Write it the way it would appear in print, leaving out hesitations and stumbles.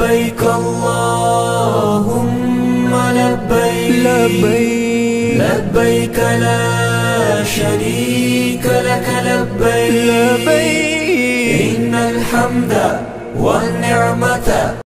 لبيك اللهم لبيك لبيك لا شريك لك لبيك إن الحمد والنعمة